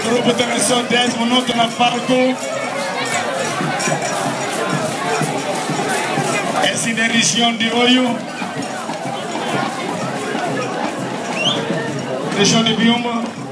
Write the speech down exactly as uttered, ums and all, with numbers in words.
grupo começou dez minutos no palco. Essa é a região de Oio. Região de Biuma.